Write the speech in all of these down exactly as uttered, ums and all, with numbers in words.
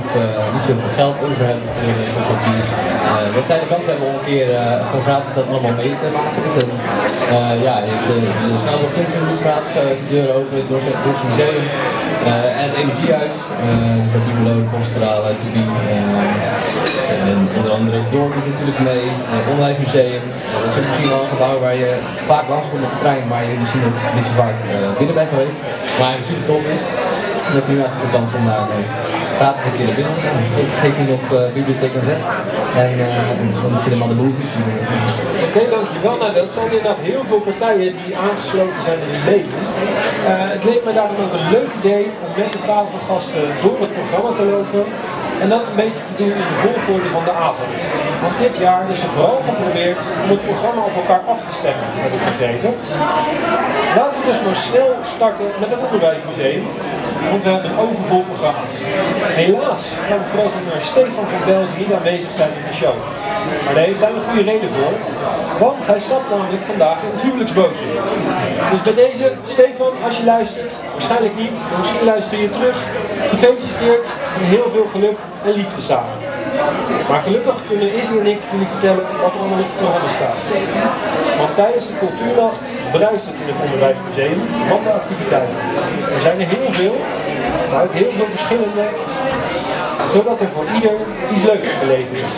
of uh, niet zoveel geld over hebben voor de fotografie. Uh, dat zij de kans hebben om een keer uh, gewoon gratis dat allemaal mee te maken. Dus, uh, ja, je hebt de, de Snelweg Kunstmuseum gratis uh, de deur open, het Dordrecht Museum uh, en het Energiehuis. Uh, Bij Bimelo, Poststraal, Toebie. En onder andere Door doet natuurlijk mee, het Onderwijsmuseum. Dat is misschien wel een gebouw waar je vaak langs komt met de trein, maar je misschien nog niet zo vaak uh, binnen bent geweest. Maar het super tof is. Dan heb je nu eigenlijk de kans om daar uh, gratis een keer naar binnen te gaan. Ik geef hier nog uh, Bibliotheek N Z en uh, dan zie je allemaal de movies. Oké, okay, dankjewel. Nou, dat zijn inderdaad heel veel partijen die aangesloten zijn en die meedoen. Uh, het leek me daarom ook een leuk idee om met de tafelgasten door het programma te lopen. En dat een beetje te doen in de volgorde van de avond. Want dit jaar is er vooral geprobeerd om het programma op elkaar af te stemmen, heb ik begrepen. Laten we dus maar snel starten met het Onderwijsmuseum, want we hebben een overvol programma. Helaas kan programmeur Stefan van Velzen niet aanwezig zijn in de show. Maar daar heeft hij een goede reden voor, want hij stapt namelijk vandaag in het huwelijksbootje. Dus bij deze, Stefan, als je luistert, waarschijnlijk niet, maar misschien luister je terug, gefeliciteerd en heel veel geluk en liefde samen. Maar gelukkig kunnen Izzy en ik jullie vertellen wat er allemaal op het programma staat. Want tijdens de cultuurnacht bruist het in het Onderwijsmuseum, wat de activiteiten. Er zijn er heel veel, maar ook heel veel verschillende, zodat er voor ieder iets leuks te beleven is.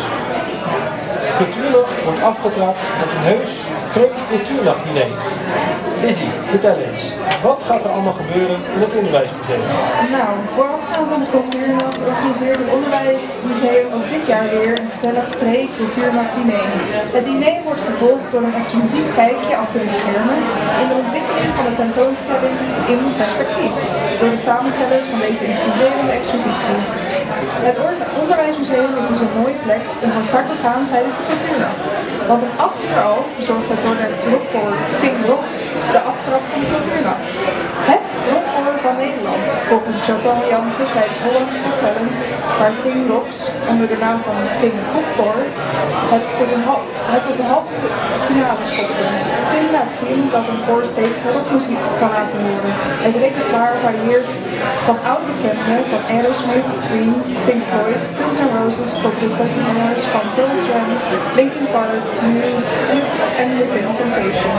De cultuurnacht wordt afgetrapt met een heus groot cultuurnachtdiner. Izzy, vertel eens, wat gaat er allemaal gebeuren in het Onderwijsmuseum? Nou, voorafgaand aan de cultuurnacht organiseert het Onderwijsmuseum ook dit jaar weer een gezellig pre-cultuurnachtdiner. Het diner wordt gevolgd door een exclusief kijkje achter de schermen in de ontwikkeling van de tentoonstelling In Perspectief, door de samenstellers van deze inspirerende expositie. Het Onderwijsmuseum is dus een mooie plek om van start te gaan tijdens de cultuurnacht. Want om acht uur al verzorgt het Dordrecht Rockkoor Sing Rocks de aftrap van de cultuurnacht. Het rockkoor van Nederland, volgens Chantal Jansen tijdens Hollands Got Talent, waar Sing Rocks onder de naam van Sing Rockkoor het tot een half, het tot de halve finale schopte. Sing laat zien dat een koor stevige rockmuziek kan laten horen. Het repertoire varieert van oude bekenden van Aerosmith, Queen, Pink Floyd, Guns N' Roses tot recente nummers van Pearl Jam, Linkin Park, Muse en Within Temptation.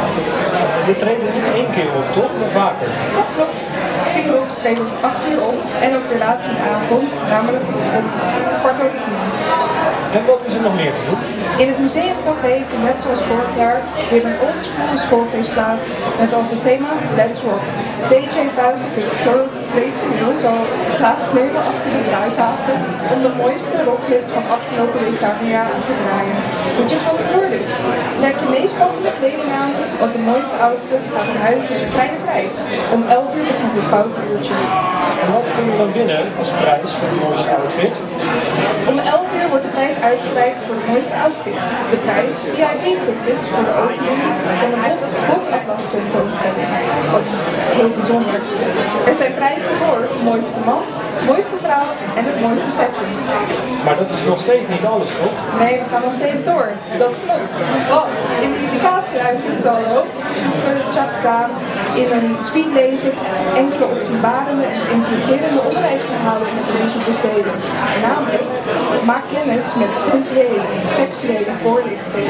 Ze treden niet één keer op, toch? Maar vaker? Dat klopt. Sing Rocks treedt om acht uur op en ook weer later in de avond, namelijk om kwart over tien. En wat is er nog meer te doen? In het museumcafé vindt net zoals vorig jaar weer een oldschool schoolfeest plaats met als het thema Let's Rock. D J vijf Victor Fleetwood zal plaatsnemen achter de draaitafel om de mooiste rockhits van afgelopen decennia aan te draaien. Voetjes van de vloer dus. Trek je meest passende kleding aan, want de mooiste outfit gaat naar huis met een kleine prijs. Om elf uur begint het foutuurtje. En wat kunnen we dan winnen als prijs voor de mooiste outfit? Om elf uur wordt de prijs uitgereikt voor de mooiste outfit. De prijs V I P-tickets voor de opening van de Bos Atlas tentoonstelling. Dat is heel bijzonder. Er zijn prijzen voor de mooiste man, mooiste vrouw en het mooiste setje. Maar dat is nog steeds niet alles, toch? Nee, we gaan nog steeds door. Dat klopt. Want in de indicatieruimte zal de hoofdonderzoeker Jacques Daan in een speedlezer enkele opzienbarende en intrigerende onderwijsverhalen met de bezoek besteden. Namelijk, maak kennis met sensuele, seksuele voorlichting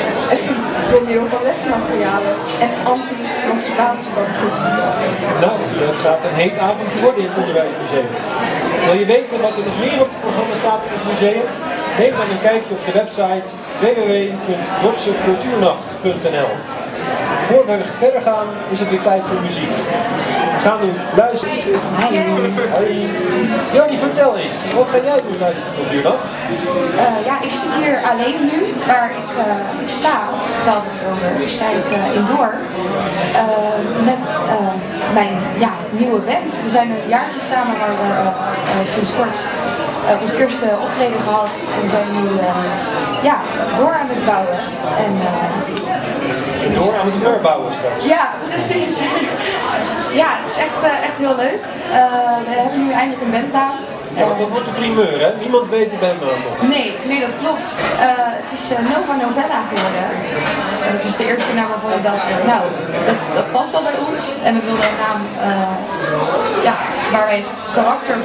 door middel van lesmaterialen en anti-masturbatiebandjes. Nou, dat gaat een heet avondje worden in het Onderwijsmuseum. Wil je weten wat er nog meer op het programma staat in het museum? Neem dan een kijkje op de website w w w punt dordtse cultuurnacht punt n l. Voor we verder gaan is het weer tijd voor muziek. We gaan nu luisteren. Hi. Hoi. Joni, vertel eens. Wat ga jij doen tijdens de cultuurnacht? Uh, ja, ik zit hier alleen nu, maar ik, uh, ik sta, zelfvertrouwen, ik sta ik uh, in Door uh, met uh, mijn ja, nieuwe band. We zijn een jaartje samen, maar we hebben uh, sinds kort uh, ons eerste optreden gehad en we zijn nu uh, ja, door aan het bouwen. En, uh, Door aan het verbouwen straks. Ja, precies. Ja, het is echt, uh, echt heel leuk. Uh, we hebben nu eindelijk een bandnaam. Ja, want dat wordt de primeur, hè? Niemand weet de bandnaam nog. Nee, nee, dat klopt. Uh, het is uh, Nova Novella geworden. Uh, dat is de eerste naam waarvan we dachten, nou, dat, dat past wel bij ons. En we wilden een naam uh, ja, waar wij het karakter van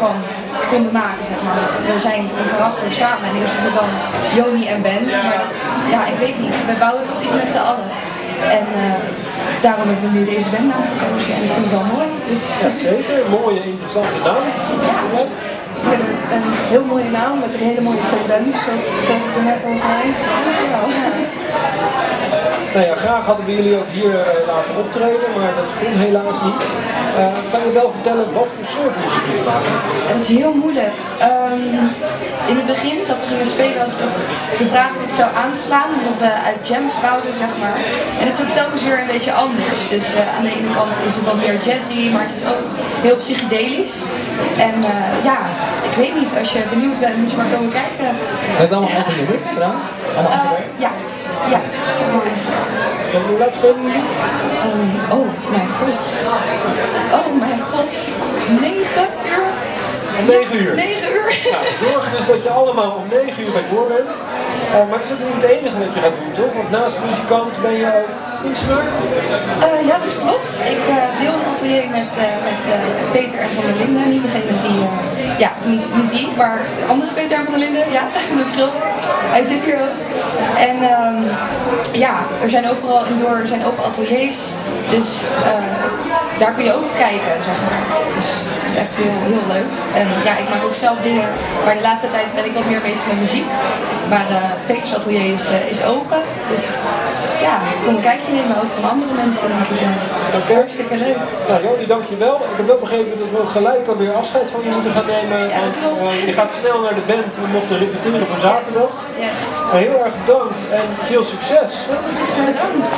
konden maken, zeg maar. We zijn een karakter samen en eerst is het dan Joni en Bent, maar dat, ja, ik weet niet. We bouwen toch iets met z'n allen. En uh, daarom hebben we nu deze bandnaam gekozen en ik vind het wel mooi. Dus... Ja, zeker. Mooie, interessante naam. Ja. Ik vind het een heel mooie naam met een hele mooie tendens, zoals ik net al zei. Dankjewel. Nou ja, graag hadden we jullie ook hier uh, laten optreden, maar dat kon helaas niet. Uh, kan je wel vertellen wat voor soort muziek jullie maken? Dat is heel moeilijk. Um, in het begin dat we gingen spelen was het ook de vraag of het zou aanslaan, omdat we uit jams bouwden, zeg maar. En het is ook telkens weer een beetje anders. Dus uh, aan de ene kant is het wel meer jazzy, maar het is ook heel psychedelisch. En uh, ja, ik weet niet, als je benieuwd bent moet je maar komen kijken. Zijn het allemaal eigen nummers trouwens? Allemaal Uh, ja, ja, zeg maar. En hoe laat spelen jullie? Um, oh, mijn god. Oh, mijn god. Negen uur? negen uur. negen uur. Nou, zorg dus dat je allemaal om negen uur bij door bent. Uh, maar dat is ook niet het enige wat je gaat doen, toch? Want naast muzikant ben je ook kunstenaar? Uh, ja, dat klopt. Ik uh, deel een atelier met, uh, met uh, Peter en Van der Linden. Niet degene die, uh, ja, niet, niet die, maar de andere Peter en Van der Linden, ja, de schilder. Hij zit hier ook. En um, ja, er zijn overal indoor, er zijn open ateliers. Dus uh, daar kun je ook kijken, zeg maar. Dus het is echt heel, heel leuk. En ja, ik maak ook zelf dingen, maar de laatste tijd ben ik wat meer bezig met muziek. Maar uh, Peters atelier is, uh, is open, dus ja, kom een kijkje nemen, ook van andere mensen. Denk ik. Oké. Okay. Hartstikke leuk. Nou Joni, dankjewel. Ik heb wel begrepen dat we gelijk alweer afscheid van je moeten gaan nemen. Ja, dat klopt. Want, uh, je gaat snel naar de band, we mochten repeteren voor zaterdag. Yes. Yes. Maar heel erg bedankt en veel succes. Heel veel succes, bedankt.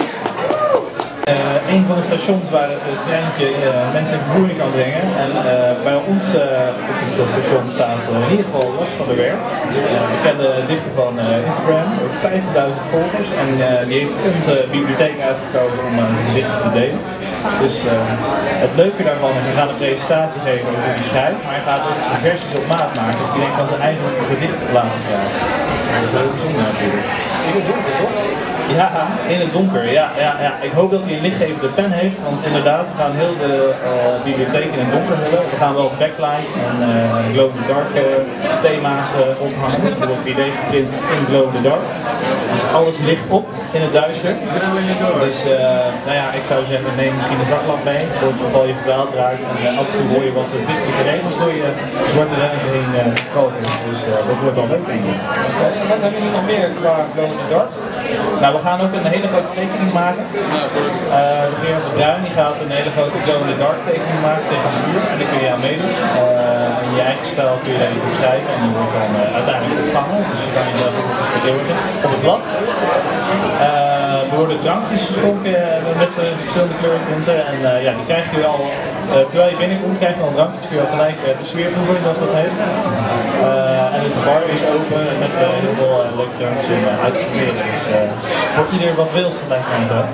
Uh, een van de stations waar het uh, treintje uh, mensen in vervoering kan brengen. En uh, bij ons uh, op het station staat uh, in ieder geval Lars van der Werf, uh, bekende dichter van uh, Instagram, over vijftigduizend volgers. En uh, die heeft een uh, bibliotheek uitgekozen om uh, zijn gedichten te delen. Dus uh, het leuke daarvan is, hij gaat een presentatie geven over wie schrijft, maar hij gaat ook versies op maat maken. Dus iedereen kan zijn eigen gedicht laten schrijven. Dat is heel bijzonder natuurlijk. Ja, in het donker. Ja, ja, ja. Ik hoop dat hij een lichtgevende pen heeft, want inderdaad, we gaan heel de uh, bibliotheek in het donker vullen. We gaan wel backlight en uh, glow in the dark uh, thema's uh, ophangen. Dat wordt drie D geprint in glow in the dark. Dus alles licht op in het duister. Dus uh, nou ja, ik zou zeggen, neem misschien een zaklamp mee, voor het geval je verdwaald raakt. En uh, af en toe hoor je wat dichtelijke regels door je zwarte rennen heen uh, komen. Dus uh, dat wordt wel leuk, denk ik. En wat hebben jullie nog meer qua glow in the dark? Nou, we gaan ook een hele grote tekening maken. Uh, de Gerard de Bruin die gaat een hele grote glow in the dark tekening maken tegen het vuur. En daar kun je aan meedoen. Uh, in je eigen stijl kun je daar iets op schrijven en die wordt dan uh, uiteindelijk opgehangen. Dus je kan jezelf ook verdediggen op het blad. Uh, er worden drankjes geschonken uh, met uh, verschillende kleurtinten. En uh, ja, die krijg je al, uh, terwijl je binnenkomt, krijg je al drankjes, kun je al gelijk uh, de sfeer voelen, zoals dat heet. Uh, en de bar is open met uh, heel veel uh, leuke drankjes om uh, uit te proberen. Dus uh, voor ieder wat wil, lijkt mij zo.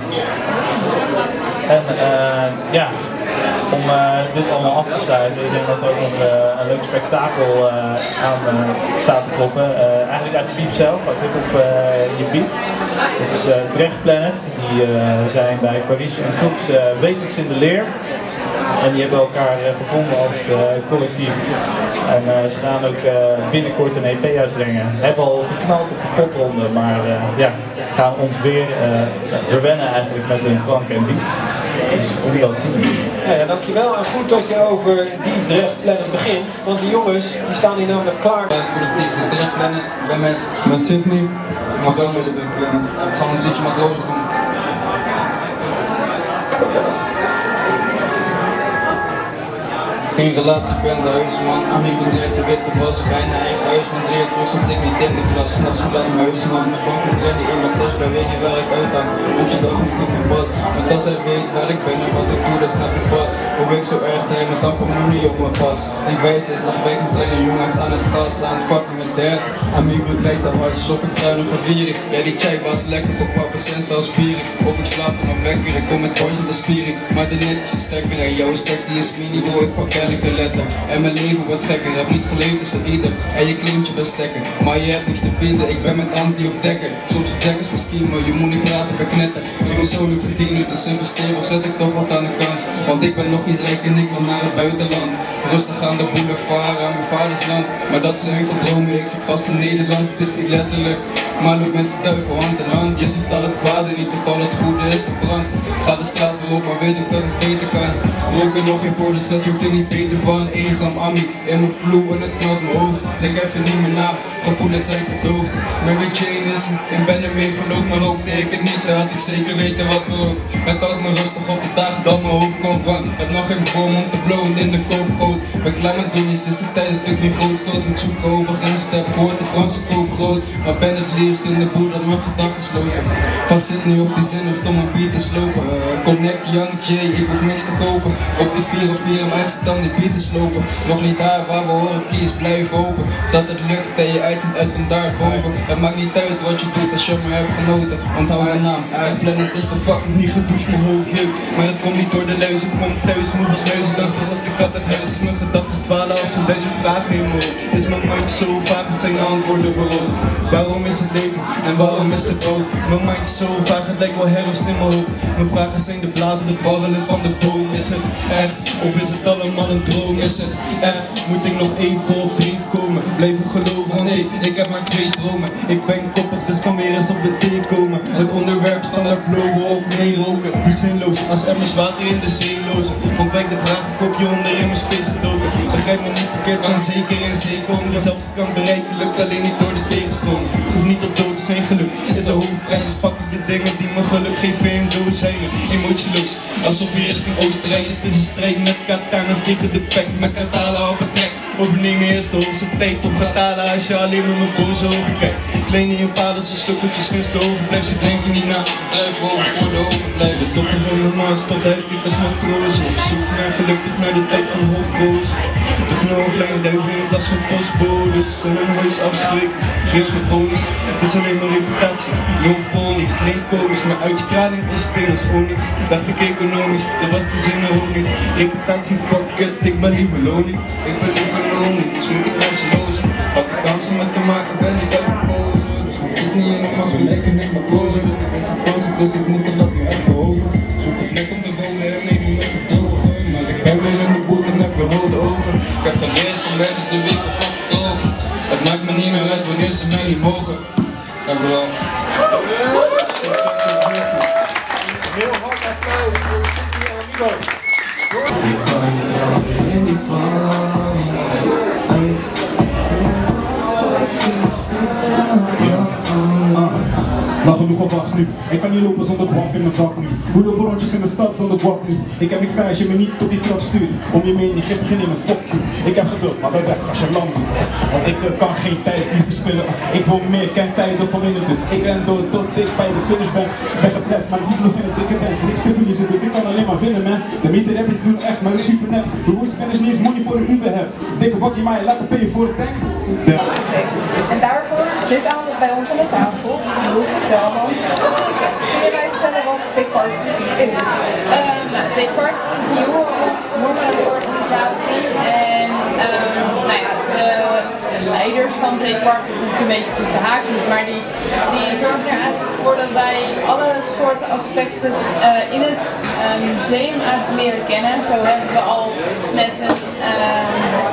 En uh, ja, om uh, dit allemaal af te sluiten, ik denk dat er ook nog uh, een leuk spektakel uh, aan uh, staat te kloppen. Uh, eigenlijk uit de Piep zelf, uit Hip Hop uh, Je Piep. Het is uh, Drecht Planet, die uh, zijn bij Faris en Groeps uh, wekelijks in de leer. En die hebben elkaar uh, gevonden als uh, collectief. En uh, ze gaan ook uh, binnenkort een E P uitbrengen. We hebben al geknald op de popronde, maar uh, ja, gaan ons weer uh, verwennen eigenlijk met hun klank en beat. Dus hoe dat zien. Ja, ja, dankjewel. En goed dat je over die Drecht Planet begint, want die jongens die staan hier namelijk klaar. Ja, collectief de Drecht Planet. Ik ben met... Met Sydney. We gaan met de Drecht Planet. We gaan ons liedje Matrozen doen. Geen relatie, ben de huisman, amigo direct de witte was, bijna eigen huis, mijn drie terug zat ik niet in de klas, s'nachts verlaat mijn huisman, met banken rennen in mijn tas, bij weet je waar ik uithang, hoef je toch niet goed verpast, mijn tas hij weet waar ik ben en wat ik doe, dat snap ik pas, hoe ik zo erg draai, mijn tand komt nu niet op mijn pas, ik wijs is, lag bij een kleine jongens aan het gas, aan het fucken met der, amigo draait de hart, alsof ik bruin of vervieren, ja die check was lekker, op paar procent als bieren, of ik slaap op mijn wekker, ik kom met duizend als spieren, maar de net is een stekker en jouw stek die is mini, bro, ik pak elke letter. En mijn leven wordt gekker, heb niet geleefd tussen ieder. En je claimt je bestekken, maar je hebt niks te bieden. Ik ben met anti of dekker, soms op dekkers misschien, maar je moet niet praten bij knetten. Ik wil solo verdienen, dus investeer of zet ik toch wat aan de kant. Want ik ben nog niet rijk en ik wil naar het buitenland. Rustig aan de boulevard, aan mijn vaders land. Maar dat is enkel dromen, ik zit vast in Nederland. Het is niet letterlijk, maar loop met de duivel hand in hand. Je ziet al het kwade niet tot al het goede is verbrand. Ga de straat weer op, maar weet ik dat het beter kan. Roken nog geen voor de zes, wordt er niet beter van. één gram ammi in mijn vloer en het knalt mijn hoofd. Denk even niet meer na, gevoelens zijn verdoofd. Mary Jane is en ben ermee verloofd, maar ook deed ik het niet. Daar had ik zeker weten wat behoort. Het houdt me rustig op de dagen dat mijn hoofd koopt. Want heb nog geen boom om te blowen in de koopgoot. Ben klaar met doen, het is de tijd dat ik nu groot stoot. Moet zoeken over grenzen, heb gehoord de Franse koop groot. Maar ben het liefst in de boer dat mijn gedachten slopen. Van Sydney of die zin heeft om een beat te slopen. Connect Young J, ik hoef niks te kopen. Op die vier of vier mensen dan die beat te slopen. Nog niet daar waar we horen, kies, blijf open. Dat het lukt en je uitzendt uit van daarboven. Het maakt niet uit wat je doet als je me hebt genoten. Onthoud mijn naam, echt planet is de fucking niet gedoucht, mijn hoofd jeuk. Maar het komt niet door de luizen, ik kom thuis, moe als muizen. Dat is als de kat uit huis is, mijn gedachten dwalen als van duizend vragen in mijn hoofd. Is mijn mind zo vaak met zijn antwoorden beroofd. Waarom is het leven en waarom is het dood? Mijn mind zo vaak, het lijkt wel herfst in mijn hoofd. Mijn vragen zijn de bladeren, dwarrelen van de boom. Is het echt, of is het allemaal een droom? Is het echt, moet ik nog even op driet komen? Blijven geloven, want nee, ik heb maar twee dromen. Ik ben koppig, dus kan weer eens op de thee komen. Het onderwerp standaard blowen of nee roken. Het is zinloos, als emmers water in de zee lozen. Want bij de vraag, kopje onder in mijn space gedoken. Begrijp me niet verkeerd, van zeker en zeker. Om dezelfde kan bereiken, lukt alleen niet door de tegenstroom. Hoef niet op dood te zijn, geluk is de hoofdprijs. Pak ik de dingen die me geluk geven in dood zijn. Emotieloos, alsof je richting oosten rijdt. Het is een strijd met katanas tegen de pek. Met katana op het nek. Overneem eerst de hoogste tijd op katana als je alleen maar mijn boze ogen kijkt. Kleine in paden, ze sukkeltjes sinds de overblijf. Ze denken niet na, ze drijven over voor de overblijf. De toppen van de Mars tot uit ik als matroos. Op zoek naar gelukkig naar de tijd van hoofdboos. De knooplein duiven in plaats van postbodes. En hun huis afspreken, vrees met bonus. Het is alleen maar reputatie, no phonic, geen komisch. Maar uitstraling is stil, onyx. Dacht ik economisch, dat was de zin er ook niet. Reputatie, fuck it, ik ben liever lonely. Ik ben liever lonely, dus moet ik mensen lozen. Had ik kansen met te maken, ben ik uitgekozen. Dus ik zit niet in de mas, we lijken net maar boze. Ik ben zit kansen, dus ik moet de lat nu echt behogen. Zoek een plek om te wonen en neem niet met de dogen. Maar ik ben weer in de boet en heb weer rode ogen. Ik heb geleerd van mensen de winkel van het ogen. Het maakt me niet meer uit wanneer ze mij niet mogen. Dank u wel. Heel hard applaus voor Sydney Amigo. Maar genoeg op wacht nu. Ik kan niet lopen zonder kwap in mijn zak nu. Hoe de broodjes in de stad zonder kwap nu. Ik heb niks aan als je me niet tot die trap stuurt. Om je mee in die grip beginnen met fuck you. Ik heb geduld, maar ben weg als je lang doet. Want ik uh, kan geen tijd niet verspillen. Ik wil meer, ken tijden van winnen. Dus ik ren door tot ik bij de finish ben. Ben geprest, maar niet nog in het dikke best. Niks te verliezen, dus ik kan alleen maar winnen, man. De meeste rappers doen echt, maar dat is super nep. De woeste finish niet eens money voor de Uber heb. Dikke bakje, maar je laat me voor de tank. Ja. En daarvoor zit aan bij ons aan de tafel Niels Zelmans. Kun je mij vertellen wat Take-Part precies is? Um, nou, Take-Part is een jonge organisatie en um, nou ja, de leiders van Take-Part, dat is natuurlijk een beetje tussen haakjes, maar die, die zorgen er eigenlijk voor dat wij alle soorten aspecten uh, in het uh, museum eigenlijk leren kennen. Zo hebben we al met een um,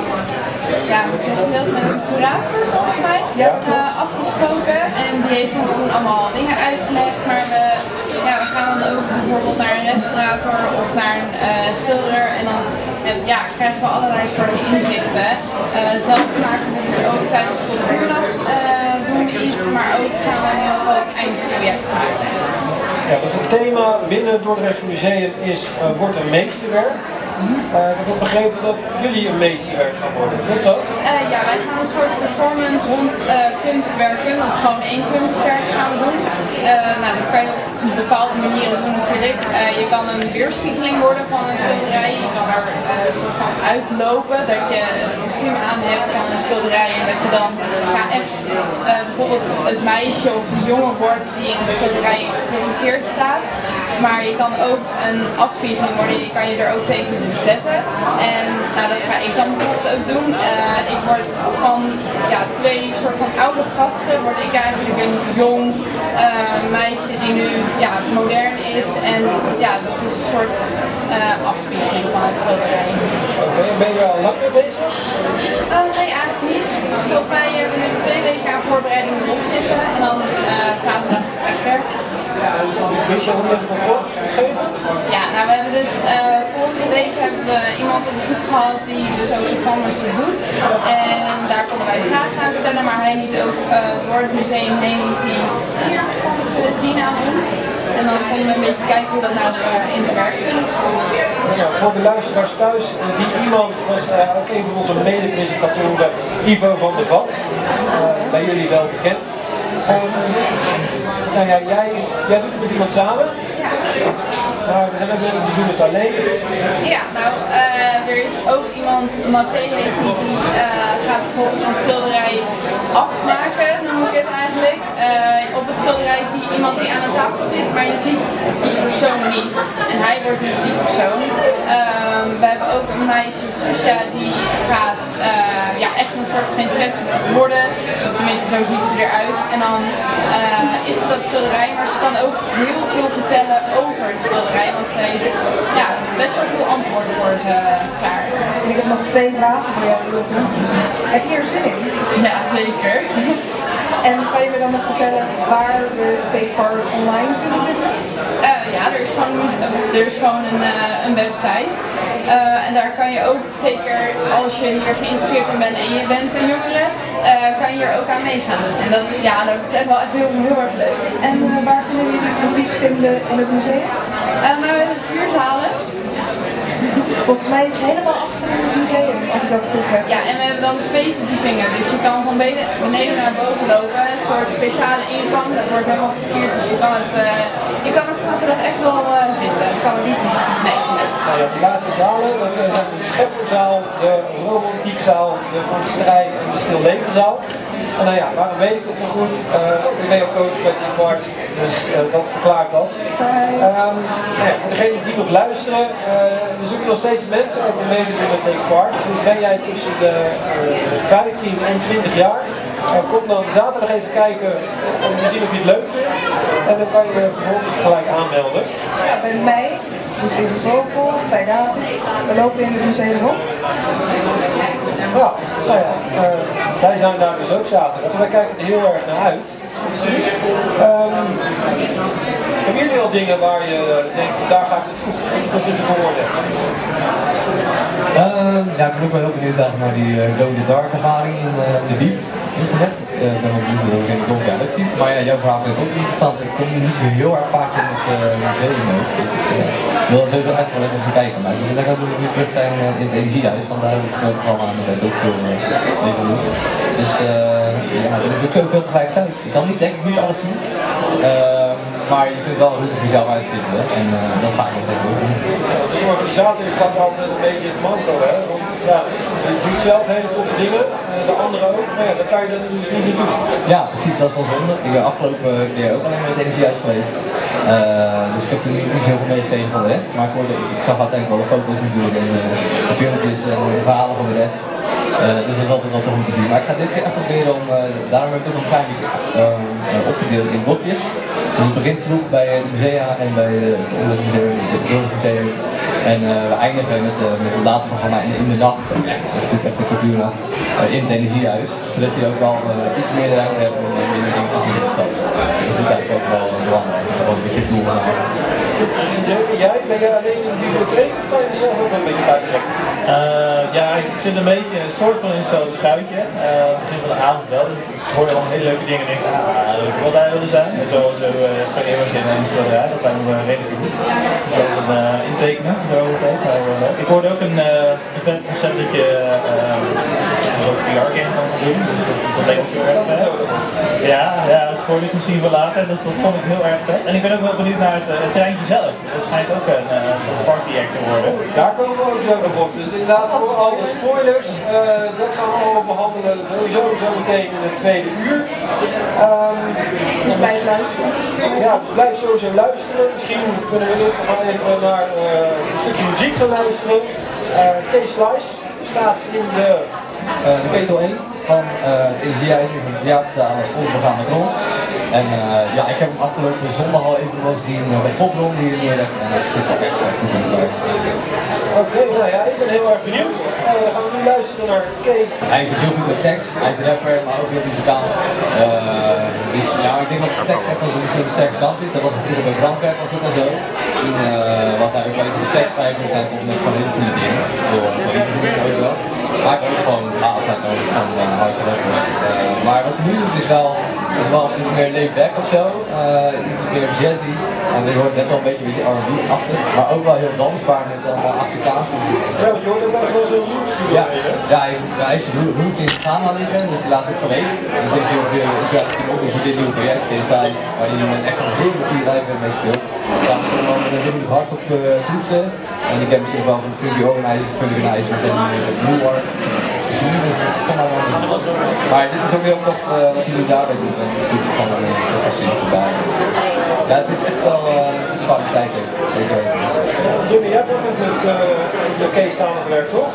ja, met een curator volgens mij ja. uh, afgesproken en die heeft ons toen allemaal dingen uitgelegd, maar we, ja, we gaan dan ook bijvoorbeeld naar een restaurator of naar een uh, schilder en dan en, ja, krijgen we allerlei soorten inzichten. Uh, zelf maken we dus ook tijdens de cultuurnacht uh, doen we iets, maar ook gaan we heel veel eindproject maken. Ja, want het thema binnen het Dordrechts Museum is uh, wordt een meesterwerk. Uh, ik heb begrepen dat jullie een meesterwerk gaan worden, klopt dat? Uh, ja, wij gaan een soort performance rond uh, kunstwerken, of gewoon één kunstwerk gaan we doen. Uh, nou, dat kan je op bepaalde manieren doen natuurlijk. Uh, je kan een weerspiegeling worden van een schilderij, je kan er uh, soort van uitlopen, dat je een kostuum aan hebt van een schilderij en dat je dan ja, echt uh, bijvoorbeeld het meisje of de jongen wordt die in de schilderij gefotografeerd staat. Maar je kan ook een afspiegeling worden, die kan je er ook tegen zetten. En nou, dat ga ik dan bijvoorbeeld ook doen. Uh, ik word van ja, twee soort van oude gasten word ik eigenlijk een jong uh, meisje die nu ja, modern is. En ja, dat is een soort uh, afspiegeling van het schilderij. Okay, ben je al lang mee bezig? Uh, nee, eigenlijk niet. Volgens mij hebben we nu twee weken aan voorbereiding erop zitten en dan uh, zaterdag is het echt werk. Wist je hoe je het begon gegeven? Ja, nou we hebben dus uh, vorige week hebben we iemand op bezoek gehad die dus ook de Canvas doet. En daar konden wij vragen aan stellen, maar hij liet ook uh, door het museum heen die vier Canvassen zien aan ons. En dan konden we een beetje kijken hoe dat nou uh, in het werk ging. Ja, voor de luisteraars thuis, die iemand was uh, ook een van onze mede-presentatoren, Ivo van der Vat. Uh, bij jullie wel bekend. Um, nou ja, jij, jij doet het met iemand samen. Ja. Maar er zijn ook mensen die doen het alleen. Ja, nou, uh, er is ook iemand, Matthé heet die, die uh, gaat bijvoorbeeld een schilderij afmaken, noem ik het eigenlijk. Uh, op het schilderij zie je iemand die aan een tafel zit, maar je ziet die persoon niet. En hij wordt dus die persoon. Uh, we hebben ook een meisje, Susha, die gaat uh, ja, echt een soort prinses worden. Tenminste, zo ziet ze eruit. En dan uh, is ze dat schilderij, maar ze kan ook heel veel vertellen over het schilderij. Want ze heeft ja, best wel veel antwoorden voor ze klaar. Ik heb nog twee vragen voor jou, Ilse. Heb je er zin in? Ja, zeker. En kan je me dan nog vertellen waar we Take Part online kunnen vinden? Uh, ja, er is gewoon, er is gewoon een, uh, een website. Uh, en daar kan je ook zeker, als je hier geïnteresseerd in bent en je bent een jongere, uh, kan je hier ook aan meegaan. En dat, ja, dat is echt wel echt heel, heel erg leuk. En uh, waar kunnen we jullie precies vinden in het museum? Uh, nou, we hebben vier zalen. Volgens mij is het helemaal achter in het museum, als ik dat goed heb. Ja, en we hebben dan twee verdiepingen, dus je kan van beneden naar boven lopen, een soort speciale ingang, dat wordt helemaal versierd, dus je kan het, uh, je kan het zaterdag echt wel uh, zitten. Je kan het niet missen. Nee, nee. Nou ja, die laatste zalen, dat uh, zijn de Schefferzaal, de Romantiekzaal, de Van Strijd en de Stillevenzaal. En nou ja, waarom weet ik dat zo goed? Uh, ik ben ook coach bij Take Part, dus uh, dat verklaart dat. Um, nou ja, voor degenen die nog luisteren, uh, we zoeken nog steeds mensen om mee te doen met Take Part. Dus ben jij tussen de uh, vijftien en twintig jaar, uh, kom dan zaterdag even kijken om te zien of je het leuk vindt. En dan kan je je vervolgens gelijk aanmelden. Ja, bij mij, dus is het local, bij David. We lopen in het museum rond. Ja, nou ja, uh, wij zijn daar dus ook zaterdag, wij kijken er heel erg naar uit. Um, hebben jullie al dingen waar je denkt, daar ga ik naartoe, dat je ervoor worden? Uh, ja, ik ben ook wel heel benieuwd naar die uh, Glow in the Dark ervaring in uh, de diep. Internet. Ik uh, ben wel benieuwd hoe ik het ja, dat ziet. Maar ja, jouw verhaal vind ik ook interessant. Ik kom niet zo heel erg vaak in het uh, museum ook. Dus uh, ik wil sowieso echt wel even kijken. Maar ik denk dat we nu terug zijn uh, in het energiehuis, want daar heb ik ook gewoon aan met ook veel uh, mee doen. Dus uh, ja, er is ook zoveel tegelijkertijd. Ik kan niet denk ik niet alles zien. Uh, maar je kunt wel een route voor jezelf uitstippelen en uh, dat ga ik nog even doen. De organisator is dan altijd een beetje het mantra, hè? Want ja, je doet zelf hele toffe dingen, de anderen ook, maar ja, dan kan je er dus niet naartoe. Ja, precies, dat is wel zonde. Ik ben afgelopen keer ook alleen met het energiehuis geweest. Uh, dus ik heb er niet zoveel meegekregen van de rest, maar ik, hoorde, ik zag uiteindelijk wel de foto's natuurlijk en uh, de filmpjes en de verhalen van de rest. Uh, dus dat is altijd wel te goed te zien. Maar ik ga dit keer echt proberen om, uh, daarom heb ik ook nog een klein beetje uh, opgedeeld in blokjes. Dus het begint vroeg bij het musea en bij uh, het ondermuseum, het Dorpsmuseum. En uh, we eindigen met, uh, met het later programma in, in de nacht, dat is natuurlijk echt de cultuurnacht, uh, in het energiehuis. Zodat je ook wel uh, iets meer ruimte hebt om uh, minder dingen te zien in de stad. Dus dat is eigenlijk ook wel uh, belangrijk. Dat was een beetje het doel van mij. Jij, ben jij alleen in de bibliotheek of kan je er zelf ook een beetje bij trekken? Uh, ja, ik zit een beetje een soort van in hetzelfde schuitje. Uh, begin van de avond wel, dus ik hoor dan hele leuke dingen en denk, ah, dat ik wel bij willen zijn. En zo, zo uh, van eeuwig in een schilderij, dat lijkt me redelijk goed. Dus dat een uh, intekenen, daarover uh, ik hoorde ook een, uh, een vet concept dat je uh, een soort V R-game kan doen, dus dat, dat leek ook heel erg vet. Ja, ja, dat hoorde ik misschien wel later, dus dat vond ik heel erg vet. En ik ben ook wel benieuwd naar het, uh, het treintje zelf. Dat schijnt ook een uh, party act te worden. Daar komen we ook zo nog op. Dus inderdaad voor alle spoilers, uh, dat gaan we allemaal behandelen sowieso zo meteen in het tweede uur. Um, dus blijf luisteren. Ja, dus blijf sowieso luisteren. Misschien kunnen we dus nog wel even naar uh, een stukje muziek gaan luisteren. Uh, K-Slice staat in de... Uh, de ketel één van uh, het energiehuis in de theaterzaal op onbegaande grond. En uh, ja, ik heb hem afgelopen zondag al even mogen zien uh, bij Popron hier neerleggen en het zit er echt goed in elkaar. Oké, okay, nou ja, ik ben heel erg benieuwd. Uh, we gaan nu luisteren naar Kay. Hij is heel goed met tekst, hij is rapper, maar ook heel muzikaal. Uh, dus ja, ik denk dat de tekst echt wel zo'n sterke kant is. Dat was vroeger bij Brandwerk was het al zo. Toen uh, was hij ook wel even de tekst schrijven en zijn komt net van hele goede dingen. Door politieke ook wel. Maar ik ook gewoon haast uit nodig van uh, hard rapper. Uh, maar wat hij nu doet is wel, is wel iets meer laid back of zo. Uh, iets meer jazzy. En je hoort net al een beetje, beetje R en B-achtig, maar ook wel heel dansbaar met allemaal Afrikaanse muziek. Ja, want je hoort ook wel zo'n roots. Ja, ja, hij, hij is roots in Ghana liggen, dus die laatst ook geweest. En dan zit hij ook weer over dit nieuwe project, K-Size, waar hij nu met echt een hele goede live mee speelt. Ja, daar zit hij hard op uh, toetsen. En ik heb misschien wel van Funky Organizer, Funky Organizer en Blue Art gezien, dus ik kan daar wel niet. Maar dit is ook heel tof uh, wat hij nu daarbij doet. En natuurlijk gewoon een precies erbij. Ja, het is echt wel uh, kwaliteit ook. Zeker. Jimmy, jij hebt ook met uh, de Kees samengewerkt, toch?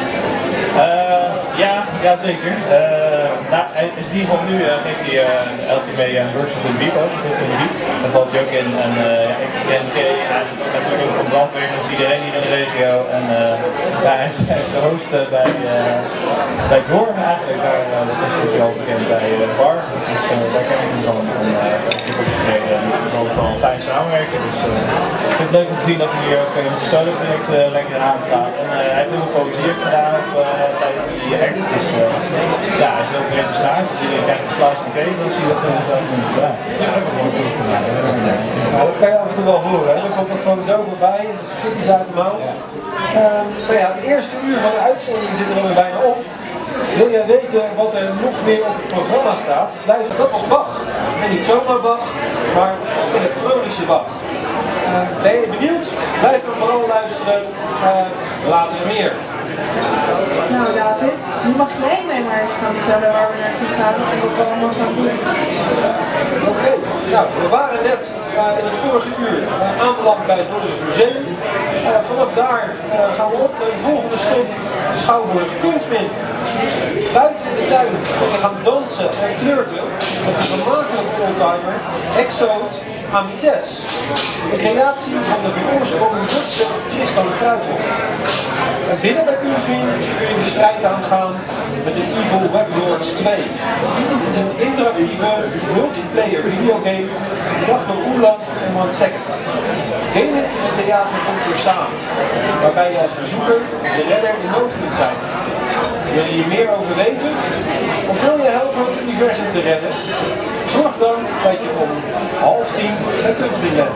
Uh, ja, ja, zeker. Uh, nou, in ieder geval nu uh, geeft hij uh, L T M een workshop in de Biep ook. Daar valt hij ook in. En uh, ja, ik ken Kay, hij is natuurlijk ook van brandweer, dus iedereen hier in de regio. En uh, ja, hij is, hij is de host uh, bij, uh, bij Gorm eigenlijk, daar uh, dat is natuurlijk al bekend bij uh, de bar. Dus uh, daar ken ik hem van. En uh, ik heb opgetreden en het is altijd wel fijn samenwerken. Dus uh, ik vind het leuk om te zien dat hij hier ook uh, met zijn solo project uh, lekker aanstaat. En uh, hij heeft heel veel poëzie ook gedaan op, uh, tijdens die acts. Dus uh, ja, hij is ook weer in de stage. Dus je krijgt een slice van Kees, dan zie je dat uh, zelf niet gedaan. Ja, dat is wel tof te maken. Ja, dat kan je af en toe wel horen. Hè? Dan komt het gewoon zo voorbij en dan schiet hij uit de mouw. Ja. Um, maar ja, het eerste uur van de uitzending zit er alweer bijna op. Wil jij weten wat er nog meer op het programma staat? Blijf, dat was Bach. En niet zomaar Bach, maar elektronische Bach. Uh, ben je benieuwd? Blijf er vooral luisteren. Uh, later meer. Nou David, nu mag jij mij maar eens gaan vertellen waar we naartoe gaan en wat we allemaal gaan doen. Oké, okay. Nou we waren net uh, in het vorige uur uh, aanbeland bij het Noordelijk Museum. Uh, vanaf daar uh, gaan we op naar de volgende stop, de Schouwburg Kunstmin. Buiten in de tuin kunnen we gaan dansen en flirten met de vermakelijke oldtimer Exode Ami zes. De creatie van de veroorsprongde Duitse Tristan Kruithof. En binnen bij Kunstmin kun je de strijd aangaan met de Evil Weblords twee. Het is een interactieve multiplayer videogame bedacht door Oeland en One Second. Gamen in het theater komt weer staan, waarbij je als bezoeker de redder in nood kunt zijn. Wil je hier meer over weten? Of wil je helpen het universum te redden? Zorg dan dat je om half tien bij Kunstmin bent.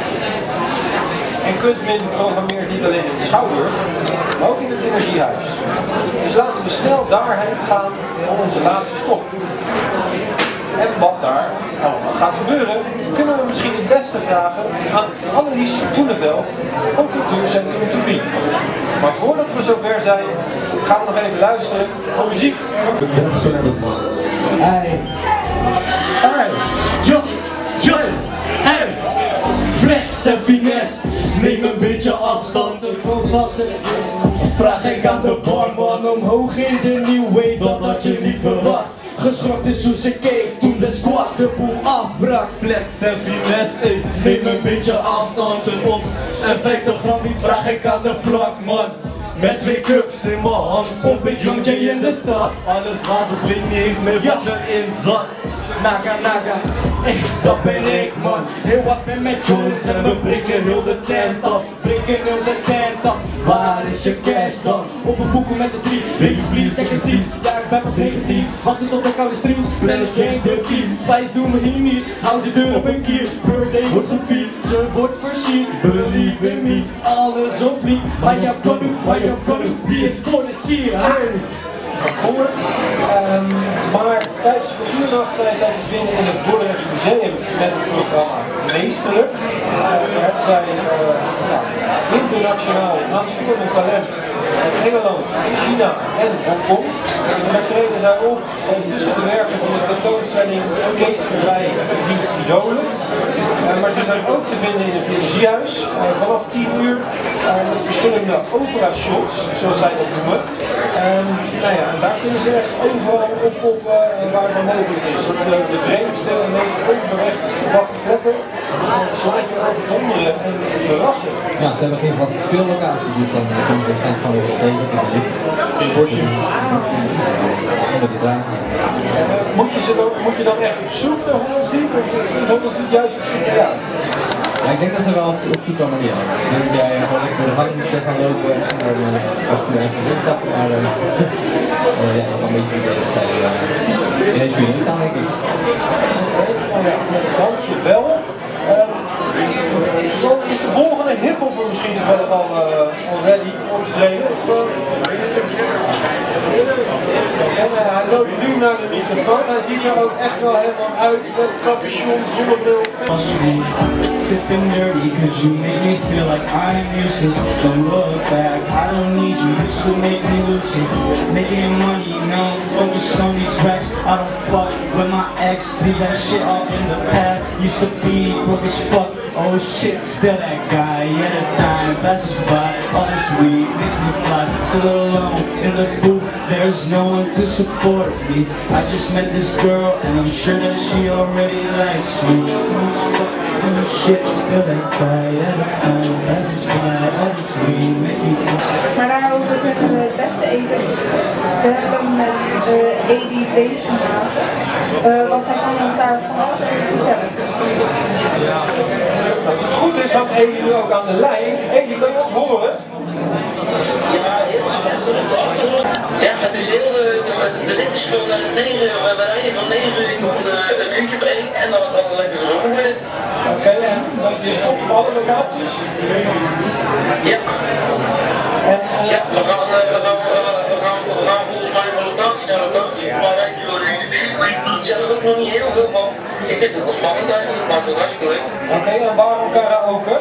En Kunstmin programmeert niet alleen in de Schouwburg, maar ook in het energiehuis. Dus laten we snel daarheen gaan voor onze laatste stop. En wat daar allemaal gaat gebeuren, kunnen we misschien het beste vragen aan Annelies Groeneveld van Cultuurcentrum Toebie. Maar voordat we zover zijn, gaan we nog even luisteren naar muziek. Hey, hey, yo, yo, hey, flex en finesse, neem een beetje afstand, de prozassen. Vraag ik aan de barman, omhoog in de new wave, dat had je niet verwacht. Geschrokken is hoe ze keek toen de squad de boel afbrak. Flex en finesse, ik neem een beetje afstand en op. En vijftig gram niet vraag ik aan de plakman. Met twee cups in mijn hand, pomp ik Young J in de stad. Alles wazig, weet niet eens meer wat erin zat. Naga naga, eh, dat ben ik man. Heel wat ben met joints en we breken heel de tent af. Breken heel de tent af, waar is je cash dan? Op een boeken met z'n drie, baby please, check the streets. Ja ik ben pas negatief, wacht eens op de koude streams. Plan is gang de keys, spice doen we hier niet. Houd de deur op een kier, birthday wordt gevierd. Ze wordt versierd, believe in me. Alles of niet, maar je kan doen, maar je kan doen. Die is voor de sier, hey! Kantoor. Um, maar tijdens de cultuurnacht zijn zij te vinden in het Dordrechtse Museum met het programma Meesterlijk. Uh, daar hebben zij uh, ja, internationaal aanstormend talent uit Engeland, China en Hongkong. En daar treden zij op uh, tussen de werken van de tentoonstelling Kees Verwij Diens Idolen. Uh, maar ze zijn ook te vinden in het energiehuis uh, vanaf tien uur uh, met verschillende opera shots, zoals zij dat noemen. Um, nou ja, en daar kunnen ze echt overal oppoppen uh, waar het mogelijk is. De, de vreemdste en meest onverwachte gebakken plekken slaat je over donderen en verrassen. Ja, ze hebben geen vaste speellocatie, dus dan uh, komt het waarschijnlijk gewoon weer tegen in de lift. In het bosje. Onder de tuin. Uh, moet, je ze dan, moet je dan echt op zoek naar Hollands Diep of is Hollands Diep juist op zoek naar jou? Ja, ik denk dat ze wel op, op zoek komen naar jou. Ik denk dat jij gewoon lekker door de gang moet gaan lopen en misschien dan uh, af en toe ergens erin stappen, maar uh, uh, ja, nog een beetje idee dat zij uh, ineens voor jullie staan, denk ik. Ja, dankjewel. Um, zo is de volgende hiphopper misschien toevallig al, uh, al ready om te treden? Of, uh, en uh, hij loopt nu naar de microfoon. Hij ziet er ook echt wel helemaal uit met capuchon, zonnebril. Sipping dirty cause you make me feel like I'm useless. Don't look back, I don't need you, you still make me lucid. Making money, now focus on these racks. I don't fuck with my ex, leave that shit all in the past. Used to be broke as fuck, oh shit, still that guy. Yeah, the time passes by, all this weed makes me fly. Still alone in the booth, there's no one to support me. I just met this girl and I'm sure that she already likes me. Shit, still that guy, yeah, the time passes by, all this weed makes me fly. Maar daarover kunnen we het beste eten. We hebben met uh, Edi bezig gemaakt. Uh, want zij kan ons daar van alles over vertellen. Als het goed is, hangt Edi nu ook aan de lijn. Edi, kan je ons horen? Ja, heel slecht. Ja, het is heel, de, de, de rit is gewoon uh, negen, we rijden van negen uur tot uh, een uurtje of één en dan kan het lekker gezongen worden. Oké, okay, en je stopt op alle locaties? Ja. En, uh, ja, we gaan, uh, we, gaan, uh, we, gaan, we gaan volgens mij van locatie naar locatie. Volgens mij rijdt hij door de hele wereld. Ik weet er zelf ook nog niet heel veel van. Ik vind het wel spannend eigenlijk, maar het was hartstikke leuk. Oké, okay, en waarom karaoke?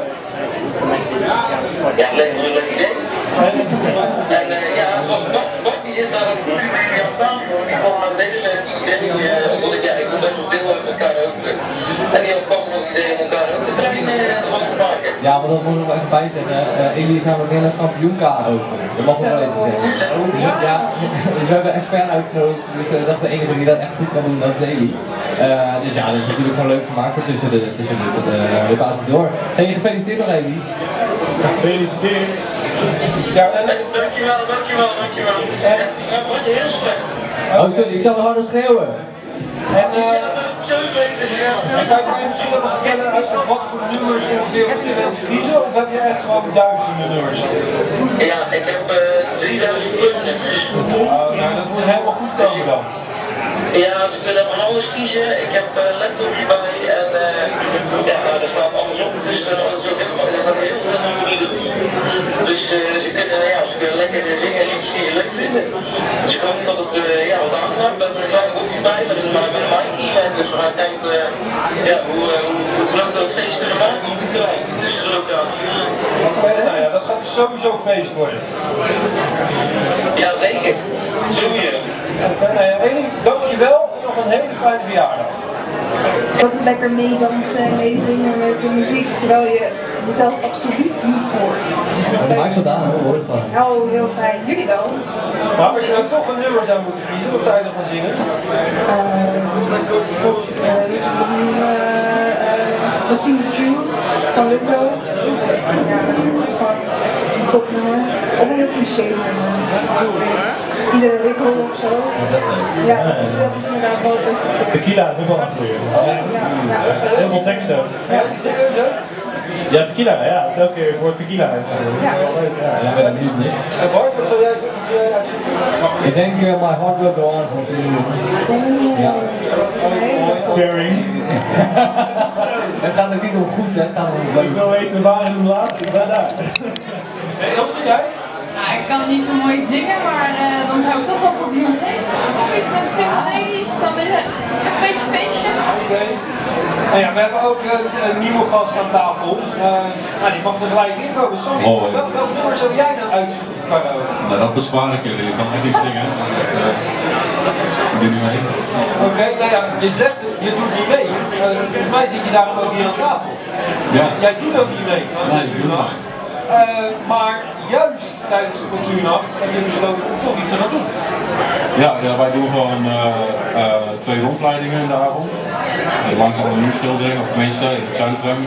Ja, leuk, is een leuk idee. En uh, ja, het was Bart, Bart die zit daar als studie aan tafel, die kwam met een hele leuke idee, uh, omdat ik, ja, ik doe best wel veel met karaoke. En die had kwam van het idee om een karaoke trein uh, ervan te maken. Ja, want dat moet ik nog even bij zeggen. Uh, Edi is namelijk Nederlands kampioen karaoke. Dat mag ik wel even zeggen. Dus, ja, dus we hebben een expert uitgenodigd, dus uh, dat de enige die dat echt goed kan doen, dat is Edi. Uh, dus ja, dat is natuurlijk gewoon leuk vermaak tussen de, tussen de, de, de locaties door. Hey, gefeliciteerd nog Edi. Gefeliciteerd. Ja, en... Dankjewel, dankjewel, dankjewel. En het wordt heel slecht. Oh sorry, ik zal nog harder schreeuwen. En uh, kan je misschien nog vertellen uit wat voor nummers ongeveer je mensen kiezen? Of heb je echt gewoon duizenden nummers? Ja, ik heb uh, drieduizend plus nummers. Oh, nou, dat moet helemaal goed komen dan. Ja, ze kunnen van alles kiezen. Ik heb een uh, laptop hierbij en uh, ja, nou, er staat alles op. Dus uh, er staat heel veel nummers doen. Dus uh, ze, kunnen, ja, ze kunnen lekker zingen en liedjes die ze leuk vinden. Dus ik hoop dat het uh, ja, wat aangenaam. We hebben een kleine boxje bij met een, met een Mikey. En dus we gaan kijken uh, ja, hoe, uh, hoe, hoe groot we dat feest kunnen maken op die trein tussen de locaties. Oké, okay, nou ja, dat gaat dus sowieso feest worden. Ja, zeker. Sowieso. Oké, nou ja, Edi, dankjewel en nog een hele fijne verjaardag. Dat is lekker meedansen en meezingen met de muziek, terwijl je jezelf absoluut niet hoort. Ja, dat maakt het aan, hoor, hoor het van. Oh, heel fijn. Jullie wel? Maar als je nou toch een nummer zou moeten kiezen, wat zou je dan gaan zingen? Uh, God, uh, dus dan uh, misschien The Juice van Lizzo. Ja, dat is gewoon echt een topnummer. Of een heel cliché nummer. Iedere wikkel of zo. Ja, dat is, dat is inderdaad wel best. Tequila is ook wel een kleur. Oh, ja, ja. Heel veel tekst ook. Ja, die zingen zo? Ja, tequila, ja, dat is elke keer voor tequila. Ja. Ja, ik ben benieuwd niks. En Bart, wat zou jij uitzoeken? Ik denk uh, My Heart Will Go On van Celine. Ja. Caring. Het gaat ook niet om goed, hè? Het gaat om leuk. Ik wil weten waar en hoe laat, ik ben daar. En wat zie jij? Nou, ik kan niet zo mooi zingen, maar uh, dan zou ik toch wel voor Beyoncé. Of iets met single ladies, dan is het een beetje feestje. Oké. Okay. Nou ja, we hebben ook een, een nieuwe gast aan tafel. Uh, nou, die mag er gelijk in komen. Sorry, oh, ja. welk wel nummer zou jij nou uitzoeken voor karaoke? Nou, dat bespaar ik jullie. Ik kan echt niet zingen. Dus, uh, ik doe niet mee. Oké, okay, nou ja, je zegt je doet niet mee. Uh, volgens mij zit je daarom ook niet aan tafel. Ja. Jij doet ook niet mee. Nee, ik doe niet. Uh, maar juist tijdens de cultuurnacht heb je besloten om toch iets te gaan doen. Ja, ja, wij doen gewoon uh, uh, twee rondleidingen in de avond. Langs alle muurschilderingen, of tenminste in het centrum.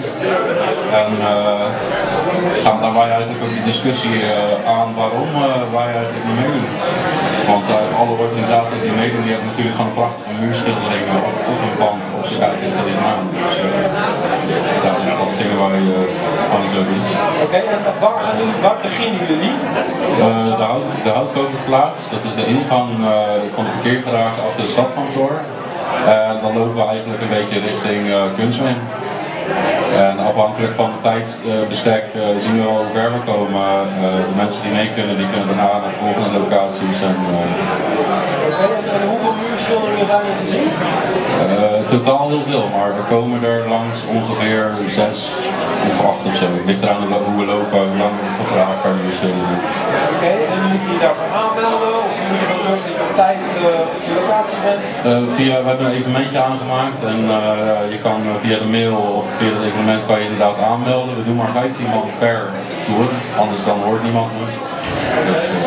En uh, gaan daarbij eigenlijk ook die discussie uh, aan waarom uh, wij eigenlijk niet meedoen. Want uh, alle organisaties die meedoen, die hebben natuurlijk gewoon een prachtige muurschildering op, op een band of ze kijken er tegenaan. Dus uh, ja, dat dingen wij uh, gewoon zo doen. Oké, okay, en waar, gaan jullie, waar beginnen jullie? Uh, de, hout, de houtkoperplaats, dat is de ingang uh, van de parkeergarage achter de stadkantoor. En dan lopen we eigenlijk een beetje richting uh, Kunstmin. En afhankelijk van het tijdsbestek uh, zien we wel hoe ver we komen. Uh, de mensen die mee kunnen, die kunnen daarna naar de volgende locaties. En, uh, okay, en hoeveel muurschilderingen zijn er te zien? Uh, totaal heel veel, maar we komen er langs ongeveer zes of acht of zo. Het ligt eraan hoe we lopen, hoe lang we graag per muurschildering. Oké, okay, en moet je je daarvoor aanmelden of moet je dan zorgen dat je op tijd uh, op je locatie bent? Uh, via, we hebben een evenementje aangemaakt en uh, je kan uh, via de mail of via het evenement kan je inderdaad aanmelden. We doen maar vijftien man per tour, anders dan hoort niemand ons. Dus, uh,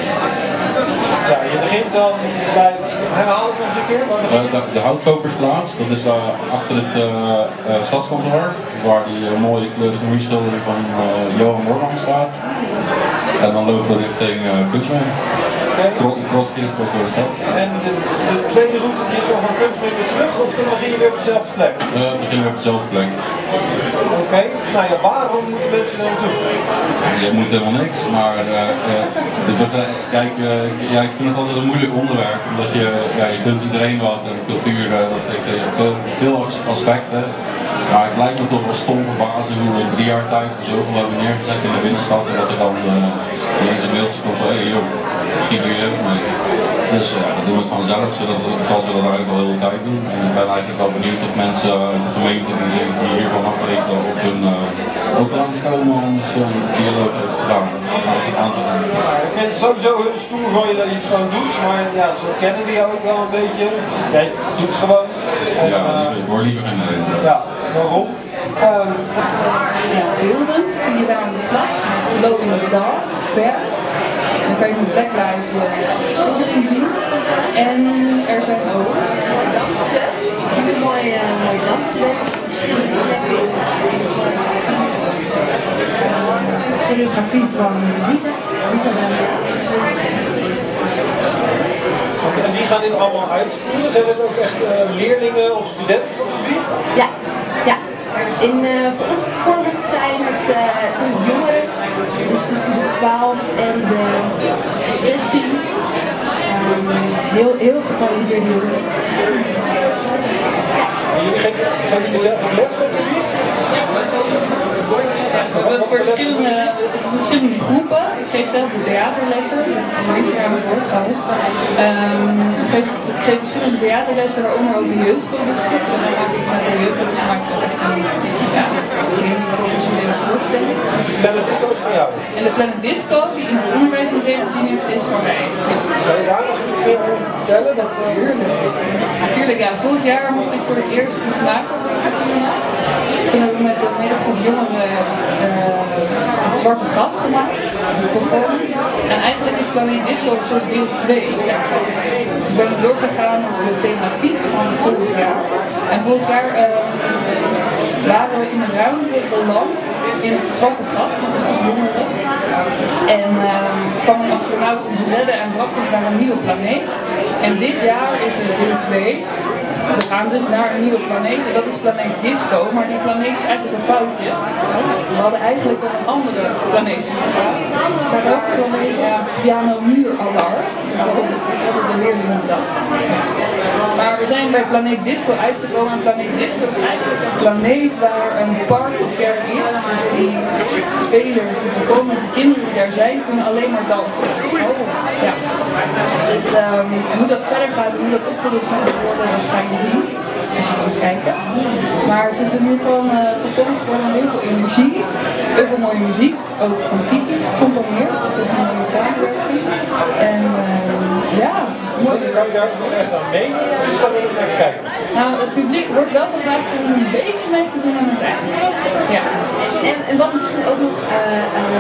ja, je begint dan bij, herhaal het nog eens een keer. Uh, de, de houtkopersplaats, dat is uh, achter het uh, uh, stadskantoor, waar die uh, mooie kleurige muurschildering van uh, Johan Morland staat. En dan lopen we richting uh, Kunstmin. Crosskist ook door de stad. En de, de tweede route is wel van Kunstmin weer terug of dan begin je weer op dezelfde plek? Uh, we beginnen weer op dezelfde plek. Oké, okay. Nou ja, waarom moeten mensen dan naartoe? Je moet helemaal niks, maar uh, uh, dus, uh, kijk, uh, ja, ik vind het altijd een moeilijk onderwerp, omdat je, ja, je kunt iedereen wat en cultuur, uh, dat heeft uh, veel, veel aspecten. Maar het lijkt me toch wel stom verbazen hoe in drie jaar tijd er zoveel hebben neergezet in de binnenstad en dat er dan uh, ineens een mailtje komt van hé hey, joh, misschien wil je ook mee. Dus ja, dat doen we het vanzelf, zodat we, zoals we dat eigenlijk al de hele tijd doen. En ik ben eigenlijk wel benieuwd of mensen uit de gemeente die, die hiervan afweten of hun uh, ook langskomen om zo'n dialoog te gedaan aan te gaan. Ja, ik vind het sowieso heel stoer van je dat je het gewoon doet, maar ja, zo kennen we jou ook wel een beetje. Jij doet het gewoon. En, ja, uh, ik hoor liever geen reden. Ja, waarom? Um, ja, beeldend kun je daar aan de slag. Lopen in de dag, berg. Dan kan je met backlight de schildering zien. En er zijn ook dansvlekken. Je ziet een mooie, uh, mooie dansvlekken. Choreografie van Lisa. Lisa okay, en die gaan dit allemaal uitvoeren? Zijn het ook echt uh, leerlingen of studenten van het gebied? Ja, ja. In, uh, voor onze performance zijn het, uh, zijn het jongeren, dus tussen de twaalf en de zestien. Um, heel, heel getalenteerde jongeren. En jullie geven jullie zelf een les op jullie? We hebben verschillende, verschillende groepen. Ik geef zelf de theaterlessen, dat is mijn eerste jaar aan het woord trouwens. Um, ik, geef, ik geef verschillende theaterlessen, waaronder ook de jeugdproductie. En dan maak ik met de jeugdproductie maak ik dan echt een ja, professionele voorstelling. De Planet Disco is van jou? En de Planet Disco, die in het onderwijsmuseum te zien is, is van mij. Kan je daar nog iets veel over vertellen? Dat, Natuurlijk. Natuurlijk, ja. Vorig jaar mocht ik voor het eerst iets maken op de cultuurnacht. Toen hebben we met een hele groep jongeren uh, het zwarte gat gemaakt. En eigenlijk is Planet Disco een soort deel twee daarvan. Dus ik ben doorgegaan op de thematiek van vorig jaar. En vorig jaar uh, waren we in een ruimte beland in het zwarte gat met een groep jongeren. En uh, kwam een astronaut ons redden en bracht ons naar een nieuwe planeet. En dit jaar is het deel twee. We gaan dus naar een nieuwe planeet en dat is planeet Disco, maar die planeet is eigenlijk een foutje. We hadden eigenlijk wel een andere planeet gegaan. Maar ook planeet ja, piano muur alarm. Dat hadden de leerlingen bedacht. Maar we zijn bij planeet Disco uitgekomen en planeet Disco is eigenlijk een planeet waar een park of kerk is. Dus die spelers, die bekomende kinderen die daar zijn, kunnen alleen maar dansen. Ja. Dus um, hoe dat verder gaat, hoe dat opgelost moet worden, dat ga je zien als je komt kijken. Maar het is in ieder geval een uh, performance voor heel veel energie, heel veel mooie muziek, ook van Kiki componeert, dus dat is een mooie samenwerking. En uh, ja, mooi. Kan je daar nog echt aan mee? Dus dan wil ik even kijken. Nou, het publiek wordt wel gevraagd om een beetje mee te doen aan het eind. Ja. En, en wat misschien ook nog uh, uh, leuk is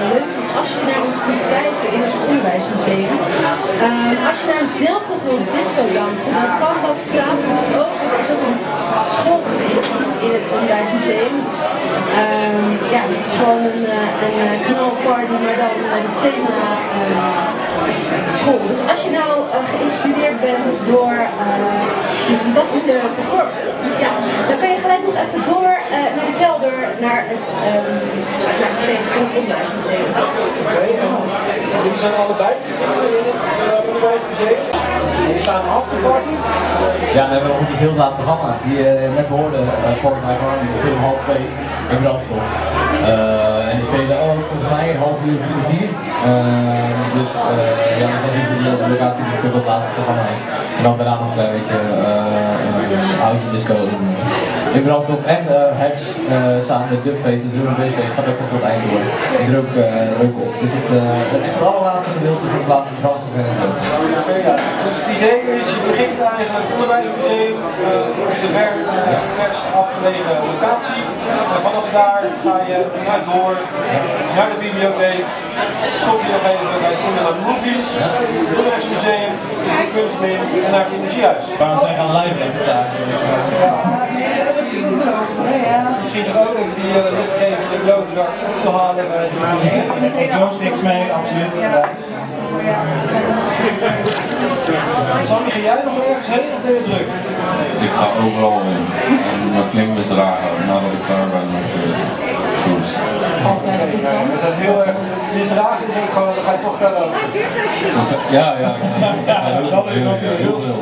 als je naar ons kunt kijken in het Onderwijsmuseum. Uh, als je naar een zelfbeeld wilt disco dansen, dan kan dat s'avonds ook. Er is ook een schoolfeest in het Onderwijsmuseum. Dus um, ja, het is gewoon een, een, een knalparty, maar dan met het thema uh, school. Dus als je nou uh, geïnspireerd bent door uh, die fantastische performance, ja, dan kan je gelijk nog even door uh, naar de kelder, naar het, um, naar het feest van het Onderwijsmuseum. Oké, en jullie zijn allebei te vinden in het uh, Onderwijsmuseum. Jullie staan af te party. Ja, we hebben nog een heel laat programma. Die je uh, net hoorde, uh, Party Night Run, die spelen om half twee in Brandstof. Uh, en die spelen ook oh, volgens mij een half uur, vier kwartier. Uh, dus uh, ja, dat is de locatie die tot het laatste programma heeft. En dan daarna nog een beetje uh, uh, house disco in, in Brandstof. En uh, Hedge uh, samen met Dubface, de Drum and Bass Face, gaat ook nog tot het eind door. Die er ook, uh, ook op. Dus het, uh, echt het allerlaatste gedeelte van de plaats van Brandstof en het Ja, dus het idee is, je begint eigenlijk het Onderwijsmuseum uh, op de ver, uh, vers afgelegen locatie. En vanaf daar ga je naar door, naar de bibliotheek, stop je nog even bij Cinema Movies, het Onderwijsmuseum, de Kunstmin en naar het Energiehuis. Waarom zijn gaan live reportage? Misschien toch ook even die uh, lichtgevende globe daar te halen bij de bibliotheek. Ik doe niks mee, absoluut. Sammy, ga jij nog ergens heen of ben je druk? Ik ga overal heen en me flink misdragen nadat ik klaar ben met de tours. We zijn heel erg misdragen, is ook gewoon, dan ga je toch daar ook. Ja, ja, ja, heel veel. Heel veel.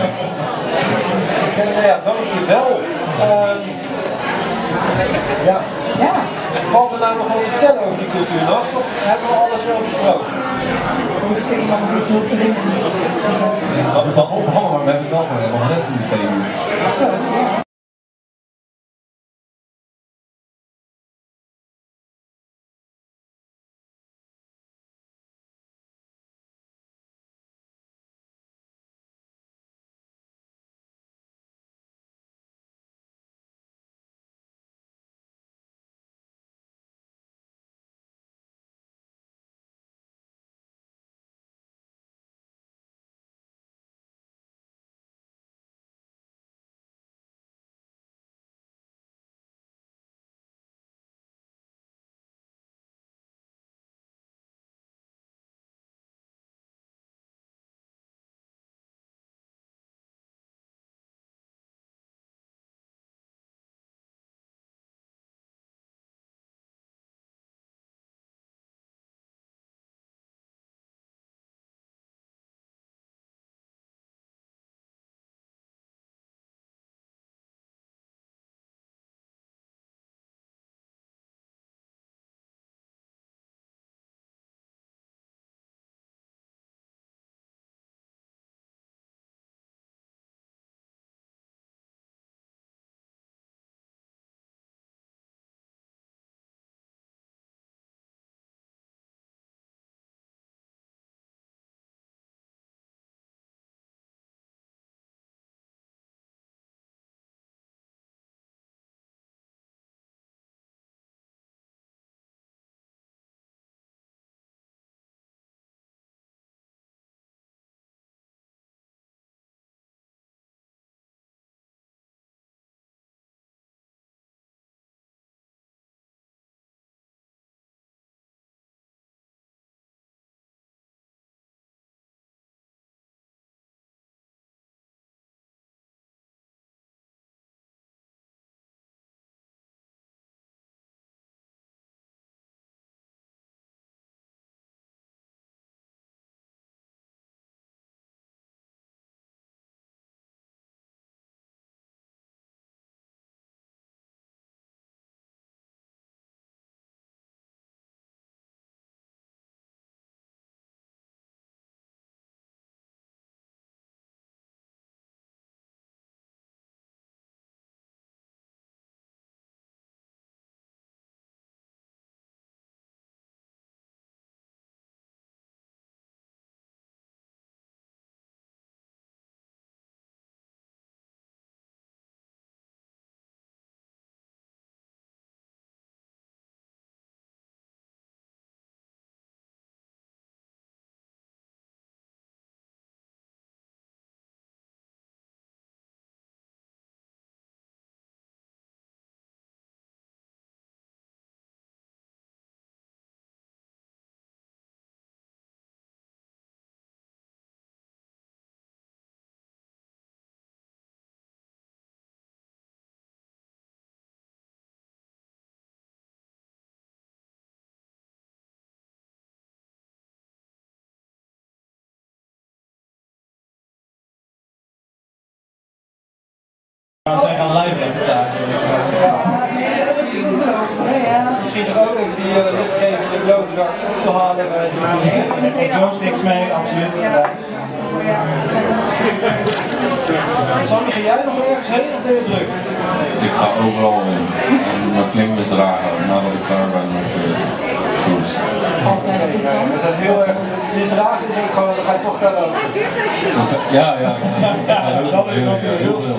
Ja, dankjewel. Um, ja. Ja. Valt er nou nog wat te vertellen over die cultuurnacht of hebben we alles wel besproken? Heeft er iemand iets op te doen? Dat is al opgehangen, maar we hebben het wel gewoon helemaal gered in de twee uur. Zo, ja. die uh, lichtgevende Glow Dark te halen bij de Ik geloof niks mee, absoluut. Ja. Sammy, ga jij nog ergens heen of ben je druk? Ik ga overal heen en me flink misdragen nadat ik klaar ben met uh, tours. We zijn heel erg, misdragen is ook gewoon, dan ga je toch daar lopen. Ja, ja, ja, dat is ook heel veel.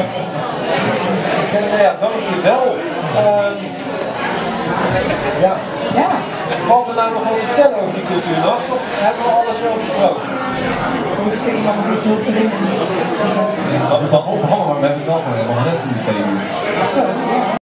Ja, dankjewel. Um, ja. Ja. Valt er nou nog wat te vertellen over die cultuurnacht of hebben we alles wel besproken? Is er iemand die iets heel dringends te zeggen? Dat is al op